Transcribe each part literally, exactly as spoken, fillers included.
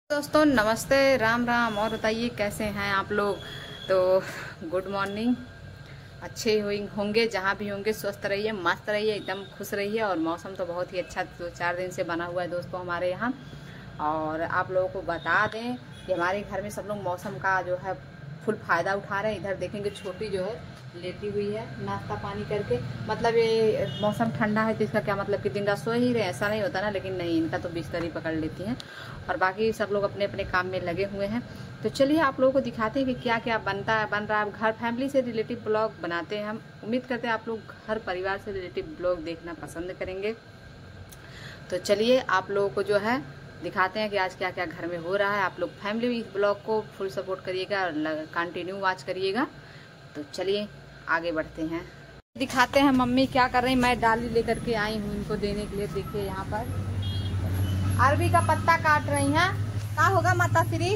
दोस्तों नमस्ते, राम राम। और बताइए कैसे हैं आप लोग। तो गुड मॉर्निंग। अच्छे हुई होंगे जहाँ भी होंगे, स्वस्थ रहिए, मस्त रहिए, एकदम खुश रहिए। और मौसम तो बहुत ही अच्छा दो चार दिन से बना हुआ है दोस्तों हमारे यहाँ। और आप लोगों को बता दें कि हमारे घर में सब लोग मौसम का जो है फुल फायदा उठा रहे हैं। इधर देखेंगे छोटी जो है लेटी हुई है नाश्ता पानी करके। मतलब ये मौसम ठंडा है तो इसका क्या मतलब कि दिन रात सो ही रहे, ऐसा नहीं होता ना। लेकिन नहीं, इनका तो बिस्तर ही पकड़ लेती हैं और बाकी सब लोग अपने अपने काम में लगे हुए हैं। तो चलिए आप लोगों को दिखाते हैं कि क्या क्या बनता है बन रहा है। घर फैमिली से रिलेटिव ब्लॉग बनाते हैं हम। उम्मीद करते हैं आप लोग हर परिवार से रिलेटिव ब्लॉग देखना पसंद करेंगे। तो चलिए आप लोगों को जो है दिखाते हैं कि आज क्या क्या घर में हो रहा है। आप लोग फैमिली इस ब्लॉग को फुल सपोर्ट करिएगा और कंटिन्यू वॉच करिएगा। तो चलिए आगे बढ़ते हैं, दिखाते हैं मम्मी क्या कर रही। मैं डाली लेकर के आई हूँ इनको देने के लिए। देखिए यहाँ पर अरबी का पत्ता काट रही हैं। क्या होगा माता श्री?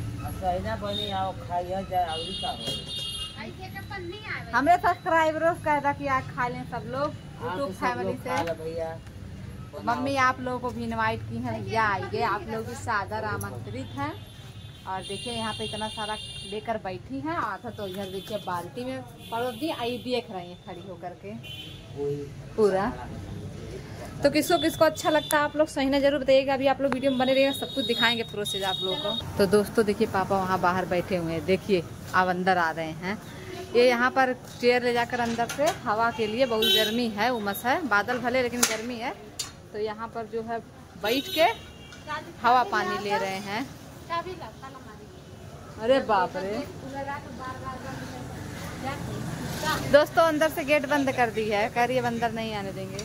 हमारे सब्सक्राइबर्स कहता कि आज खा लें सब लोग यूट्यूब फैमिली से। मम्मी आप लोगों को भी इनवाइट की है, भैया आइए, आप लोग भी सादर आमंत्रित हैं। और देखिए यहाँ पे इतना सारा लेकर बैठी हैं। आधा तो इधर देखिए बाल्टी में परोस दी, आई देख रही हैं खड़ी होकर के पूरा। तो किसको किसको अच्छा लगता है आप लोग सही ना जरूर बताइएगा। अभी आप लोग वीडियो में बने रहिएगा, सब कुछ दिखाएंगे प्रोसेस आप लोगों को। तो दोस्तों देखिए पापा वहाँ बाहर बैठे हुए हैं। देखिए अब अंदर आ रहे हैं। ये यहाँ पर चेयर ले जाकर अंदर से हवा के लिए, बहुत गर्मी है, उमस है, बादल भले लेकिन गर्मी है। तो यहाँ पर जो है बैठ के हवा पानी ले रहे हैं। अरे बाप रे दोस्तों, अंदर से गेट बंद कर दी है, कह रही है अंदर नहीं आने देंगे।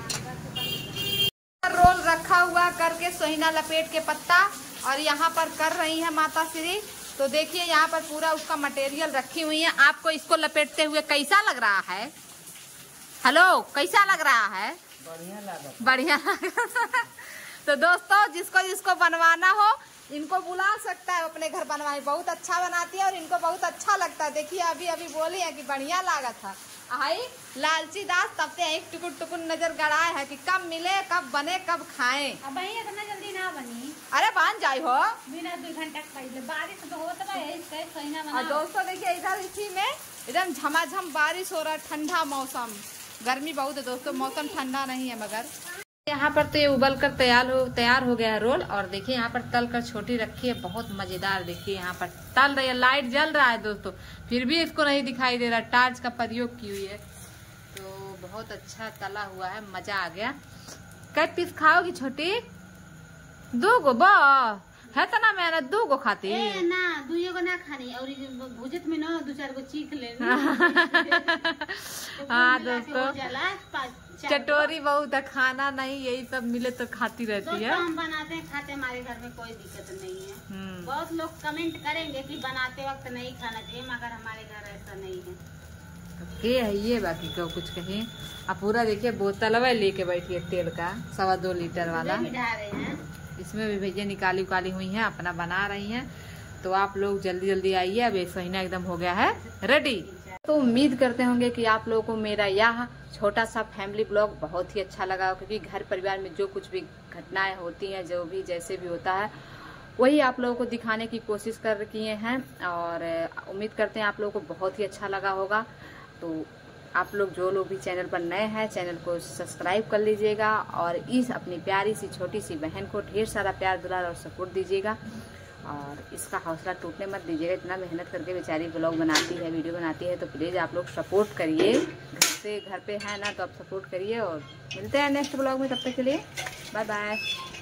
रोल रखा हुआ करके सोहिना लपेट के पत्ता और यहाँ पर कर रही है माता श्री। तो देखिए यहाँ पर पूरा उसका मटेरियल रखी हुई है। आपको इसको लपेटते हुए कैसा लग रहा है? हेलो, कैसा लग रहा है? बढ़िया लगा, बढ़िया लगा। तो दोस्तों जिसको जिसको बनवाना हो इनको बुला सकता है अपने घर बनवाए। बहुत अच्छा बनाती है और इनको बहुत अच्छा लगता है। देखिए अभी अभी बोली है कि बढ़िया लगा था। आई लालची दास तब से एक टुकुर टुकुर नजर गड़ाए है कि कब मिले, कब बने, कब खाएं। अब इतना जल्दी ना बनी। अरे बन जाए हो बिना दो घंटा पहले बारिश तो होता है। और दोस्तों देखिए इधर इसी में एकदम झमाझम बारिश हो रहा है, ठंडा मौसम। गर्मी बहुत है दोस्तों, मौसम ठंडा नहीं है। मगर यहाँ पर तो ये उबल कर तैयार हो तैयार हो गया है रोल। और देखिए यहाँ पर तल कर छोटी रखी है, बहुत मजेदार। देखिए यहाँ पर तल रही है, लाइट जल रहा है दोस्तों, फिर भी इसको नहीं दिखाई दे रहा। टार्च का प्रयोग की हुई है। तो बहुत अच्छा तला हुआ है, मजा आ गया। कै पीस खाओगी छोटी? दो गो बा है तो ना, मेहनत दो गो खाती ए, ना दुइयो को ना खानी और भुजत में ना दो चार गो चीख ले। हाँ दोस्तों, चटोरी बहुत है, खाना नहीं, यही सब मिले तो खाती रहती है। हम बनाते हैं, खाते, हमारे घर में कोई दिक्कत नहीं है। बहुत लोग कमेंट करेंगे कि बनाते वक्त नहीं खाना चाहिए, मगर हमारे घर ऐसा नहीं है। के है ये बाकी क्यों कुछ कहे। अब पूरा देखिए बोतल लेके बैठी है तेल का, सवा दो लीटर वाला। इसमें भी भैया निकाली उकाली हुई हैं, अपना बना रही हैं। तो आप लोग जल्दी जल्दी आइए, अब ये सोहिना एकदम हो गया है रेडी। तो उम्मीद करते होंगे कि आप लोगों को मेरा यह छोटा सा फैमिली ब्लॉग बहुत ही अच्छा लगा, क्योंकि घर परिवार में जो कुछ भी घटनाएं होती हैं, जो भी जैसे भी होता है, वही आप लोगों को दिखाने की कोशिश कर किए हैं। और उम्मीद करते हैं आप लोगों को बहुत ही अच्छा लगा होगा। तो आप लोग जो लोग भी चैनल पर नए हैं, चैनल को सब्सक्राइब कर लीजिएगा और इस अपनी प्यारी सी छोटी सी बहन को ढेर सारा प्यार दुलार और सपोर्ट दीजिएगा। और इसका हौसला टूटने मत दीजिएगा। इतना मेहनत करके बेचारी ब्लॉग बनाती है, वीडियो बनाती है, तो प्लीज़ आप लोग सपोर्ट करिए। घर से घर पे है ना, तो आप सपोर्ट करिए। और मिलते हैं नेक्स्ट ब्लॉग में, तब तक के लिए बाय बाय।